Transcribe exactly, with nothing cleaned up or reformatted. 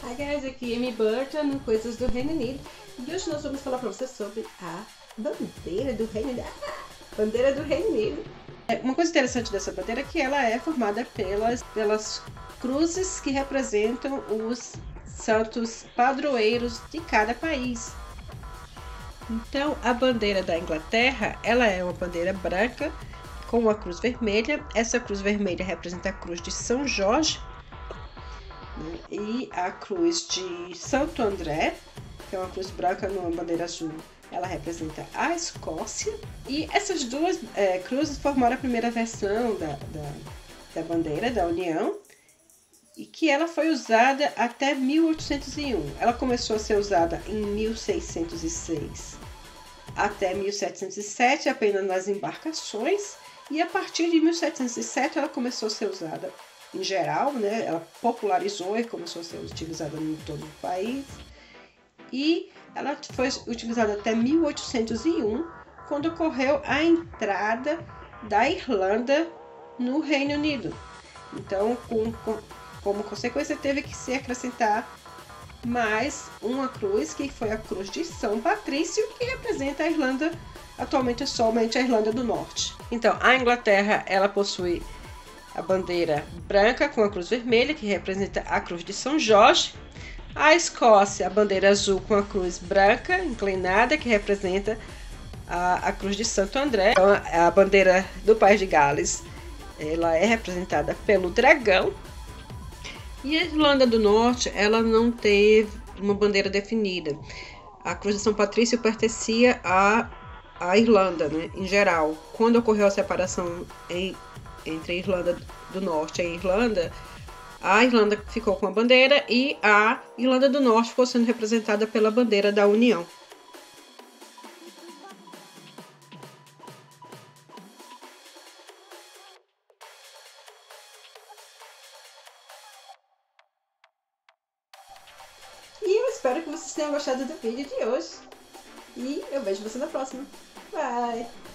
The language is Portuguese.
Hi guys, aqui é Amy Burton no Coisas do Reino Unido e hoje nós vamos falar para vocês sobre a bandeira do Reino Unido. Ah, bandeira do Reino Unido. Uma coisa interessante dessa bandeira é que ela é formada pelas, pelas cruzes que representam os santos padroeiros de cada país. Então, a bandeira da Inglaterra, ela é uma bandeira branca com uma cruz vermelha. Essa cruz vermelha representa a cruz de São Jorge, né? E a cruz de Santo André, que é uma cruz branca numa bandeira azul, ela representa a Escócia. E essas duas é, cruzes formaram a primeira versão da, da, da bandeira da União, e que ela foi usada até mil oitocentos e um. Ela começou a ser usada em mil seiscentos e seis até mil setecentos e sete, apenas nas embarcações, e a partir de mil setecentos e sete ela começou a ser usada em geral, né? Ela popularizou e começou a ser utilizada em todo o país. E ela foi utilizada até mil oitocentos e um, quando ocorreu a entrada da Irlanda no Reino Unido. Então, com, com, como consequência, teve que se acrescentar mais uma cruz, que foi a cruz de São Patrício, que representa a Irlanda, atualmente somente a Irlanda do Norte. Então, a Inglaterra, ela possui a bandeira branca com a cruz vermelha, que representa a cruz de São Jorge. A Escócia, a bandeira azul com a cruz branca inclinada, que representa a, a cruz de Santo André. Então, a, a bandeira do País de Gales, ela é representada pelo dragão. E a Irlanda do Norte, ela não teve uma bandeira definida. A cruz de São Patrício pertencia à, à Irlanda, né, em geral. Quando ocorreu a separação em, entre a Irlanda do Norte e a Irlanda, a Irlanda ficou com a bandeira e a Irlanda do Norte ficou sendo representada pela bandeira da União. E eu espero que vocês tenham gostado do vídeo de hoje. E eu vejo você na próxima. Bye!